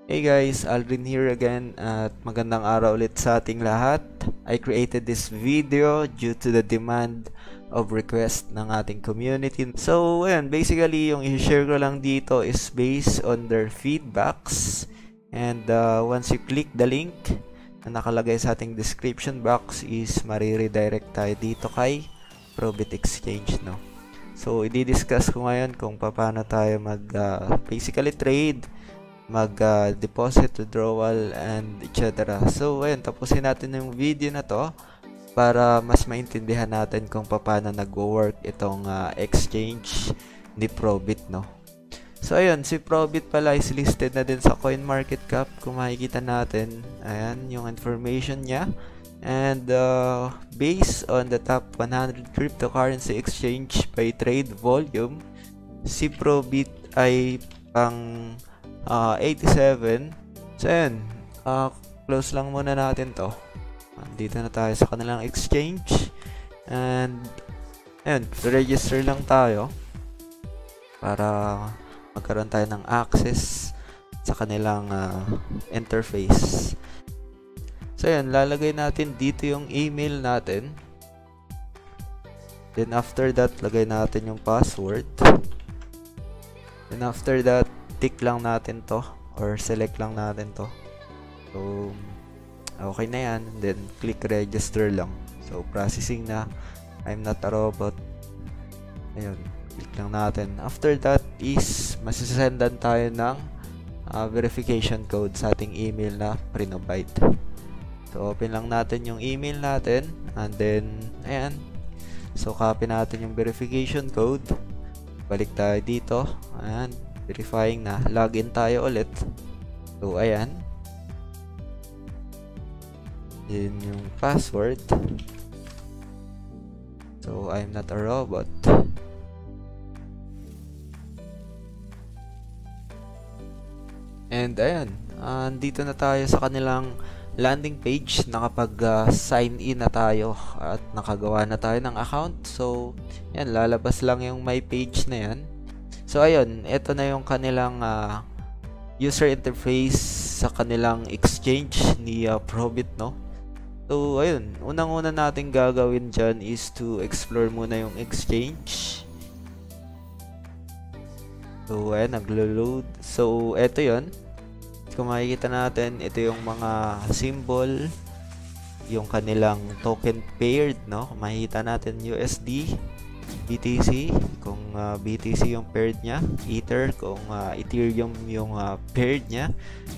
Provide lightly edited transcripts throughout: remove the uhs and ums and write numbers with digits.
Hey guys, Aldrin here again at magandang araw ulit sa ating lahat. I created this video due to the demand of request ng ating community. So, ayan, basically yung i-share ko lang dito is based on their feedbacks. And once you click the link na nakalagay sa ating description box is mariredirect tayo dito kay Probit Exchange, no? So, i-discuss ko ngayon kung paano tayo basically trade, deposit, withdrawal, and etc. So, ayun, tapusin natin yung video na to para mas maintindihan natin kung paano nag-work itong exchange ni Probit, no? So, ayun, si Probit pala is listed na din sa CoinMarketCap. Kung makikita natin, ayan, yung information niya. And based on the top 100 cryptocurrency exchange by trade volume, si Probit ay pang 87. So, ayan. Close lang muna natin to. Dito na tayo sa kanilang exchange. And, ayan. Register lang tayo para magkaroon tayo ng access sa kanilang interface. So, ayan. Lalagay natin dito yung email natin. Then, after that, lagay natin yung password. Then, after that, tick lang natin to or select lang natin to. So, okay na yan. Then, click register lang. So, processing na. I'm not a robot. Ayun. Click lang natin. After that is, masisendan tayo ng verification code sa ating email na pre-provide. So, open lang natin yung email natin. And then, ayan. So, copy natin yung verification code. Balik tayo dito. Ayan. Verifying na. Login tayo ulit. So, ayan. Yun yung password. So, I'm not a robot. And, ayan. Dito na tayo sa kanilang landing page. Nakapag-sign in na tayo at nakagawa na tayo ng account. So, ayan. Lalabas lang yung my page na yan. So, ayun, ito na yung kanilang user interface sa kanilang exchange ni Probit, no? So, ayun, unang-una natin gagawin dyan is to explore muna yung exchange. So, ayun, naglo-load. So, ito yun. Kung makikita natin, ito yung mga symbol, yung kanilang token paired, no? Kung makikita natin USD, BTC, kung BTC yung paired niya, Ether, kung Ethereum yung paired niya,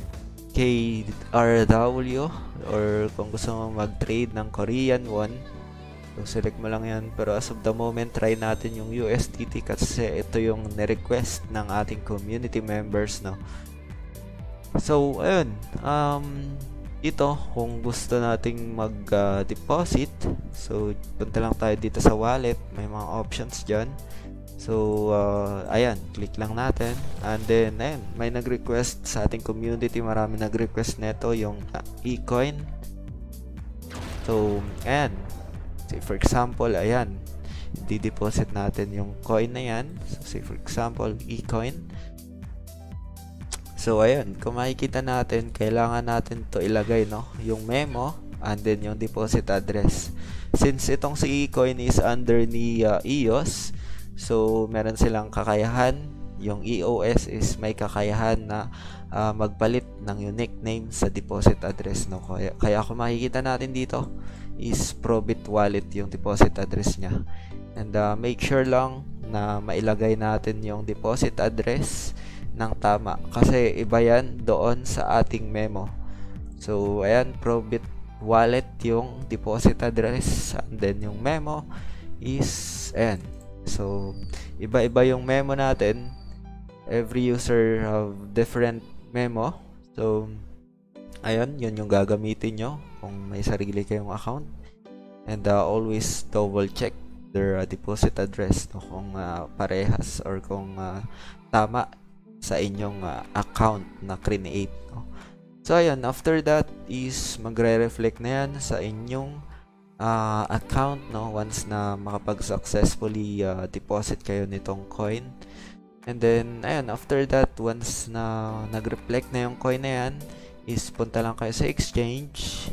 KRW, or kung gusto mo mag-trade ng Korean won, so select mo lang yan. Pero as of the moment, try natin yung USDT kasi ito yung ni-request ng ating community members, no? So, ayun, dito, kung gusto nating mag-deposit, so, punta lang tayo dito sa wallet. May mga options dyan. So, ayan, click lang natin. And then, ayan, may nag-request sa ating community. Marami nag-request neto yung eCoin. So, ayan. Say, for example, ayan, di-deposit natin yung coin na yan. So, say, for example, eCoin. So, ayun, kung makikita natin, kailangan natin to ilagay, no? Yung memo, and then yung deposit address. Since itong si eCoin is under ni EOS, so, meron silang kakayahan. Yung EOS is may kakayahan na magpalit ng unique name sa deposit address, no? Kaya kung makikita natin dito, is Probit Wallet yung deposit address niya. And make sure lang na mailagay natin yung deposit address ng tama kasi iba yan doon sa ating memo. So, ayan, Probit Wallet yung deposit address, and then yung memo is, ayan. So, iba-iba yung memo natin. Every user have different memo. So, ayan, yun yung gagamitin nyo kung may sarili kayong account. And always double check their deposit address, no? Kung parehas or kung tama sa inyong account na create, no? So, ayan, after that is magre-reflect na yan sa inyong account, no? Once na makapag-successfully deposit kayo nitong coin. And then, ayan, after that, once na nag-reflect na yung coin na yan, is punta lang kayo sa exchange.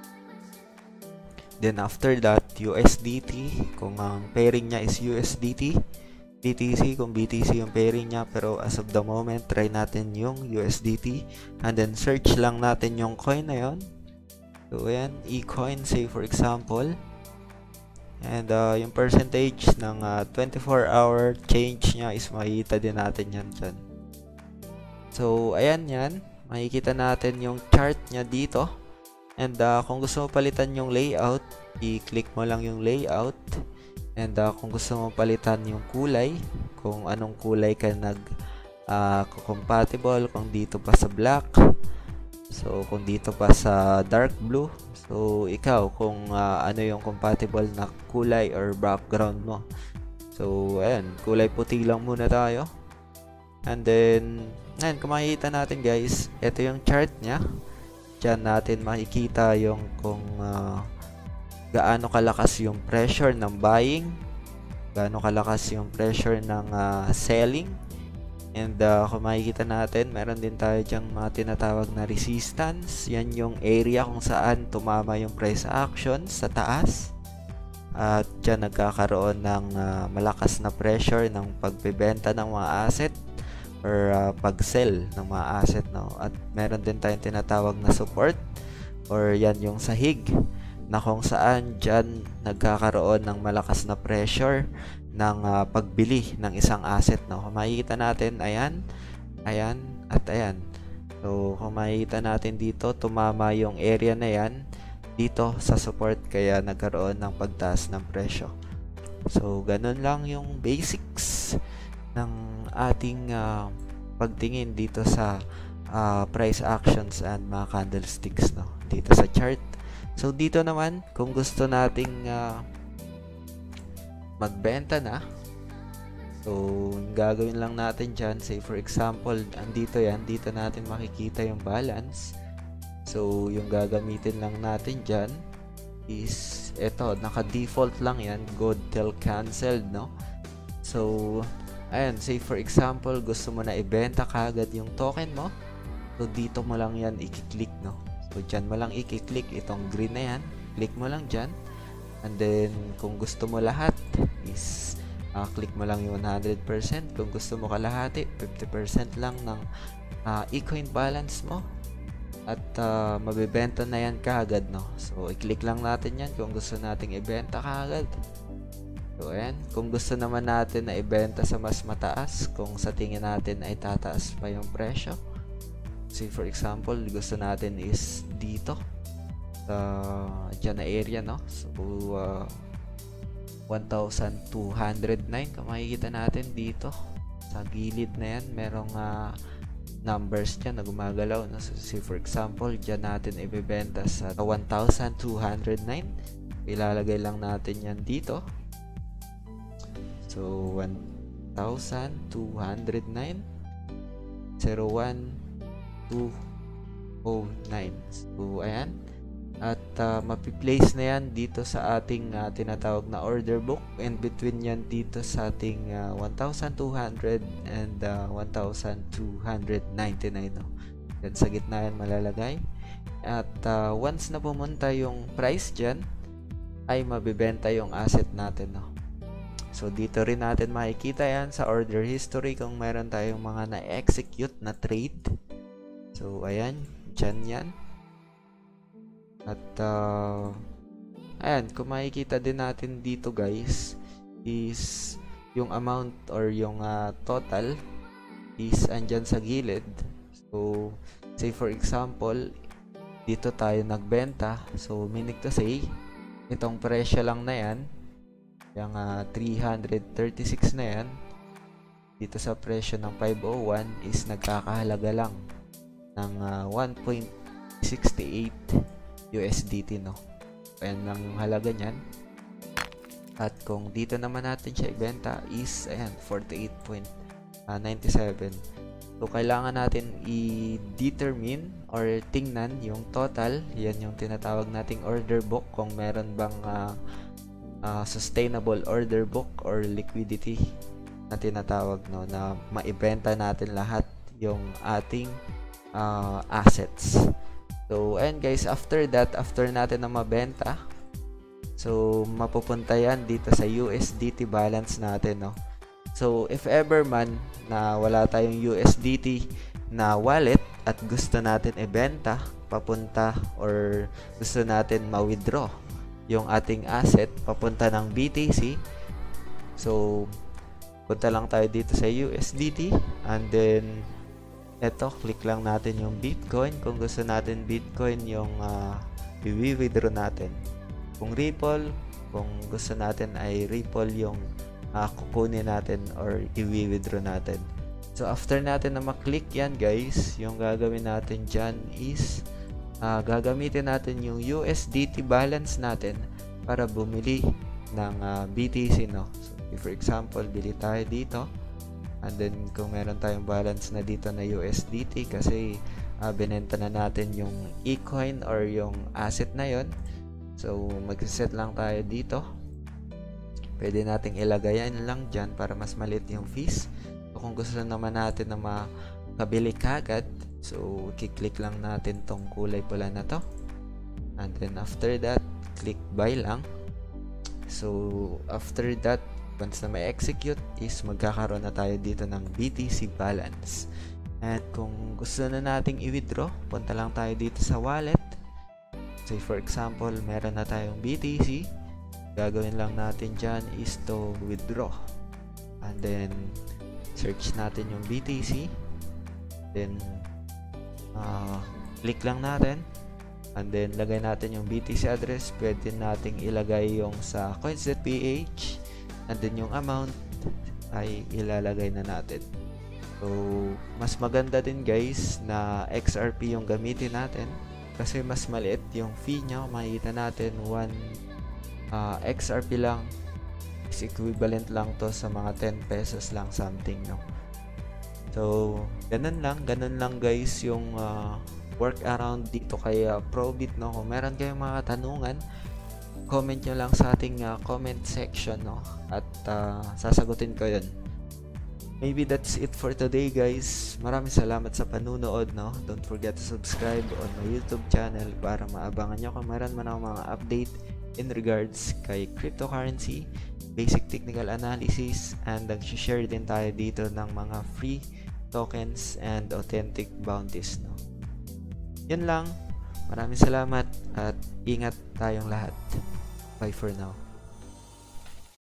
Then after that, USDT, kung ang pairing niya is USDT, BTC kung BTC yung pairing niya, pero as of the moment, try natin yung USDT. And then search lang natin yung coin na yon. So ayan, eCoin, say for example. And yung percentage ng 24-hour change niya is makikita din natin yan dyan. So ayan yan, makikita natin yung chart niya dito. And kung gusto mo palitan yung layout, i-click mo lang yung layout. And kung gusto mo palitan yung kulay, kung anong kulay ka compatible, kung dito pa sa black, so kung dito pa sa dark blue, so ikaw kung ano yung compatible na kulay or background mo. So ayan, kulay puti lang muna tayo. And then ayan, kung makikita natin guys, ito yung chart nya. Diyan natin makikita yung kung gaano kalakas yung pressure ng buying, gaano kalakas yung pressure ng selling. And kung makikita natin, meron din tayo dyang mga tinatawag na resistance. Yan yung area kung saan tumama yung price action sa taas. At dyan nagkakaroon ng malakas na pressure ng pagbebenta ng mga asset or pag-sell ng mga asset, no? At meron din tayong tinatawag na support or yan yung sahig na kung saan dyan nagkakaroon ng malakas na pressure ng pagbili ng isang asset, no? Kung makikita natin, ayan, ayan, at ayan. So kung makikita natin dito, tumama yung area na yan dito sa support, kaya nagkaroon ng pagtaas ng presyo. So ganun lang yung basics ng ating pagtingin dito sa price actions and mga candlesticks, no, dito sa chart. So dito naman, kung gusto nating magbenta na, so yung gagawin lang natin dyan, say for example, andito yan, dito natin makikita yung balance. So yung gagamitin lang natin dyan is eto, naka-default lang yan, go till canceled, no? So ayan, say for example, gusto mo na ibenta kagad yung token mo, so dito mo lang yan i-click, no? So dyan mo lang i-click itong green na yan, click mo lang dyan. And then kung gusto mo lahat is click mo lang yung 100%. Kung gusto mo kalahati, 50% lang ng eCoin balance mo. At mabibenta na yan kaagad, no? So i-click lang natin yan kung gusto nating ibenta kaagad. So ayan, kung gusto naman natin na ibenta sa mas mataas, kung sa tingin natin ay tataas pa yung presyo, say for example, gusto natin is dito dyan na area, no? So 1,209, kung makikita natin dito sa gilid na yan, merong numbers dyan na gumagalaw, no? So say for example, dyan natin ibebenta sa 1,209, ilalagay lang natin yan dito. So 1,209 01209. So ayan, at mapi-place na yan dito sa ating tinatawag na order book, and between yan dito sa ating 1,200 and 1,299, no? Yan sa gitna yan malalagay. At once na pumunta yung price dyan, ay mabibenta yung asset natin, no? So dito rin natin makikita yan sa order history kung meron tayong mga na-execute na trade. So ayan, dyan yan. At ayan, kung makikita din natin dito guys, is yung amount or yung total is andyan sa gilid. So say for example, dito tayo nagbenta. So meaning to say, itong presyo lang na yan, yung 336 na yan, dito sa presyo ng 501 is nagkakahalaga lang ng 1.68 USDT, no? Ayan lang yung halaga nyan. At kung dito naman natin siya ibenta is ayan, 48.97. So kailangan natin i-determine or tingnan yung total. Yan yung tinatawag nating order book, kung meron bang sustainable order book or liquidity na tinatawag, no, na maibenta natin lahat yung ating assets. So and guys, after natin na mabenta, so mapupunta yan dito sa USDT balance natin, no. So if ever man na wala tayong USDT na wallet at gusto natin ibenta papunta, or gusto natin ma-withdraw yung ating asset papunta ng BTC, so punta lang tayo dito sa USDT, and then eto, click lang natin yung Bitcoin kung gusto natin Bitcoin yung i-withdraw natin. Kung Ripple, kung gusto natin ay Ripple yung kukunin natin or i-withdraw natin. So after natin na maklik yan guys, yung gagawin natin dyan is gagamitin natin yung USDT balance natin para bumili ng BTC, no. So for example, bili tayo dito, and then kung meron tayong balance na dito na USDT kasi binenta na natin yung e-coin or yung asset na yon, so mag-set lang tayo dito. Pwede nating ilagay yan lang dyan para mas maliit yung fees. So kung gusto naman natin na makabili kagad, so kiklik lang natin tong kulay pula na to, and then after that click buy lang. So after that, once na may execute is magkakaroon na tayo dito ng BTC balance. And kung gusto na nating i-withdraw, punta lang tayo dito sa wallet. So for example, meron na tayong BTC, gagawin lang natin dyan is to withdraw, and then search natin yung BTC, then click lang natin, and then lagay natin yung BTC address. Pwede nating ilagay yung sa coins.ph, and then yung amount ay ilalagay na natin. So mas maganda din guys na XRP yung gamitin natin kasi mas maliit yung fee nyo. Makikita natin 1 XRP lang is equivalent lang to sa mga 10 pesos lang something, no. So ganun lang guys yung workaround dito kay Probit, no. Kung meron kayong mga tanungan, comment nyo lang sa ating comment section, no, at sasagutin ko yun. Maybe that's it for today guys. Maraming salamat sa panunood, no. Don't forget to subscribe on my YouTube channel para maabangan nyo kung meron man ako mga update in regards kay cryptocurrency, basic technical analysis, and nag-share din tayo dito ng mga free tokens and authentic bounties, no. Yun lang. Maraming salamat at ingat tayong lahat. Bye for now.